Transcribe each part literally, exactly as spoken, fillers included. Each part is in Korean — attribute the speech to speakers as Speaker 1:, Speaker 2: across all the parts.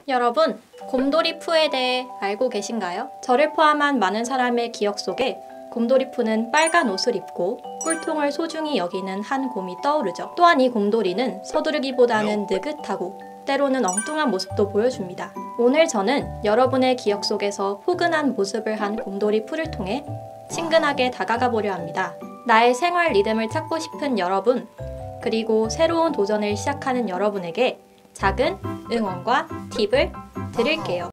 Speaker 1: 여러분, 곰돌이푸에 대해 알고 계신가요? 저를 포함한 많은 사람의 기억 속에 곰돌이푸는 빨간 옷을 입고 꿀통을 소중히 여기는 한 곰이 떠오르죠. 또한 이 곰돌이는 서두르기보다는 느긋하고 때로는 엉뚱한 모습도 보여줍니다. 오늘 저는 여러분의 기억 속에서 포근한 모습을 한 곰돌이푸를 통해 친근하게 다가가 보려 합니다. 나의 생활 리듬을 찾고 싶은 여러분, 그리고 새로운 도전을 시작하는 여러분에게 작은 응원과 팁을 드릴게요.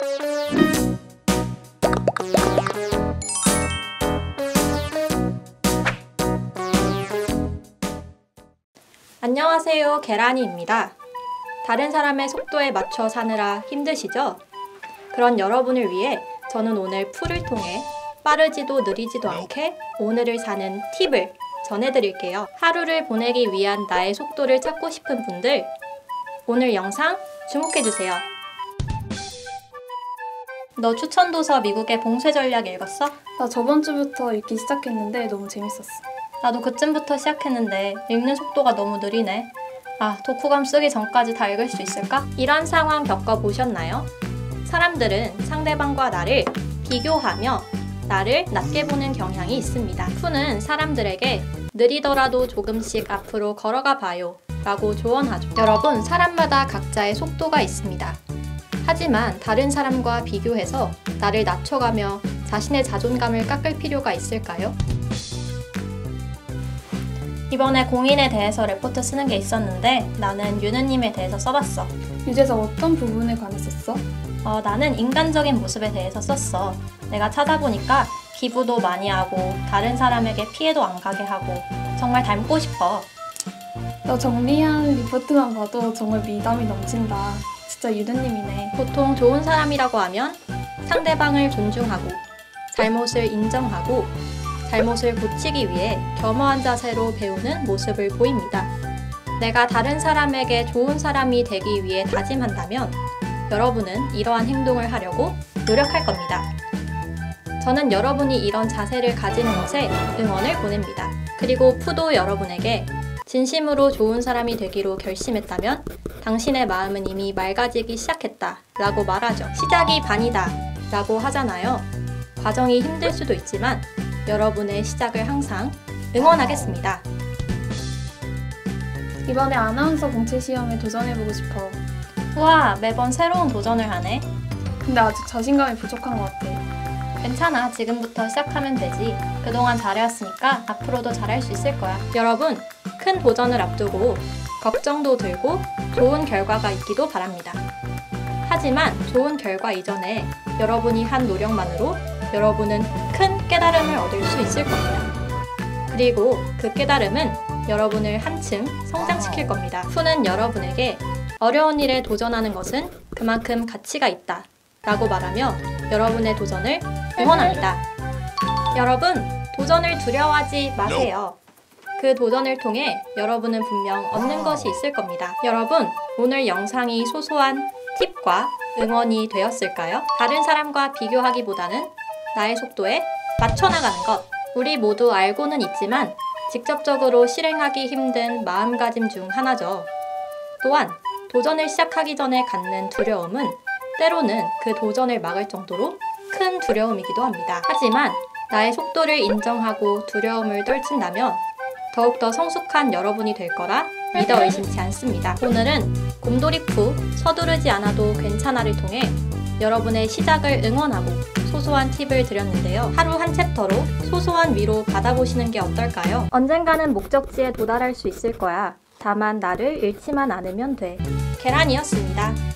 Speaker 1: 안녕하세요, 계란이입니다. 다른 사람의 속도에 맞춰 사느라 힘드시죠? 그런 여러분을 위해 저는 오늘 풀을 통해 빠르지도 느리지도 않게 오늘을 사는 팁을 전해드릴게요. 하루를 보내기 위한 나의 속도를 찾고 싶은 분들, 오늘 영상 주목해주세요. 너 추천도서 미국의 봉쇄 전략 읽었어?
Speaker 2: 나 저번 주부터 읽기 시작했는데 너무 재밌었어.
Speaker 1: 나도 그쯤부터 시작했는데 읽는 속도가 너무 느리네. 아, 독후감 쓰기 전까지 다 읽을 수 있을까? 이런 상황 겪어보셨나요? 사람들은 상대방과 나를 비교하며 나를 낮게 보는 경향이 있습니다. 푸는 사람들에게 느리더라도 조금씩 앞으로 걸어가 봐요 라고 조언하죠. 여러분, 사람마다 각자의 속도가 있습니다. 하지만 다른 사람과 비교해서 나를 낮춰가며 자신의 자존감을 깎을 필요가 있을까요? 이번에 공인에 대해서 레포트 쓰는 게 있었는데 나는 유느님에 대해서 써봤어.
Speaker 2: 유재서 어떤 부분에 관해 썼어?
Speaker 1: 어, 나는 인간적인 모습에 대해서 썼어. 내가 찾아보니까 기부도 많이 하고 다른 사람에게 피해도 안 가게 하고 정말 닮고 싶어.
Speaker 2: 너 정리한 리포트만 봐도 정말 미담이 넘친다. 진짜 유느님이네.
Speaker 1: 보통 좋은 사람이라고 하면 상대방을 존중하고 잘못을 인정하고 잘못을 고치기 위해 겸허한 자세로 배우는 모습을 보입니다. 내가 다른 사람에게 좋은 사람이 되기 위해 다짐한다면 여러분은 이러한 행동을 하려고 노력할 겁니다. 저는 여러분이 이런 자세를 가지는 것에 응원을 보냅니다. 그리고 푸도 여러분에게 진심으로 좋은 사람이 되기로 결심했다면 당신의 마음은 이미 맑아지기 시작했다 라고 말하죠. 시작이 반이다 라고 하잖아요. 과정이 힘들 수도 있지만 여러분의 시작을 항상 응원하겠습니다.
Speaker 2: 이번에 아나운서 공채 시험에 도전해보고 싶어.
Speaker 1: 우와, 매번 새로운 도전을 하네.
Speaker 2: 근데 아직 자신감이 부족한 것 같아.
Speaker 1: 괜찮아, 지금부터 시작하면 되지. 그동안 잘해왔으니까 앞으로도 잘할 수 있을 거야. 여러분, 큰 도전을 앞두고 걱정도 들고 좋은 결과가 있기도 바랍니다. 하지만 좋은 결과 이전에 여러분이 한 노력만으로 여러분은 큰 깨달음을 얻을 수 있을 겁니다. 그리고 그 깨달음은 여러분을 한층 성장시킬 겁니다. 푸는 여러분에게 어려운 일에 도전하는 것은 그만큼 가치가 있다 라고 말하며 여러분의 도전을 응원합니다. 여러분, 도전을 두려워하지 마세요. 그 도전을 통해 여러분은 분명 얻는 것이 있을 겁니다. 여러분, 오늘 영상이 소소한 팁과 응원이 되었을까요? 다른 사람과 비교하기보다는 나의 속도에 맞춰나가는 것. 우리 모두 알고는 있지만 직접적으로 실행하기 힘든 마음가짐 중 하나죠. 또한 도전을 시작하기 전에 갖는 두려움은 때로는 그 도전을 막을 정도로 큰 두려움이기도 합니다. 하지만 나의 속도를 인정하고 두려움을 떨친다면 더욱더 성숙한 여러분이 될 거라 믿어 의심치 않습니다. 오늘은 곰돌이푸 서두르지 않아도 괜찮아를 통해 여러분의 시작을 응원하고 소소한 팁을 드렸는데요. 하루 한 챕터로 소소한 위로 받아보시는 게 어떨까요? 언젠가는 목적지에 도달할 수 있을 거야. 다만 나를 잃지만 않으면 돼. 계란이었습니다.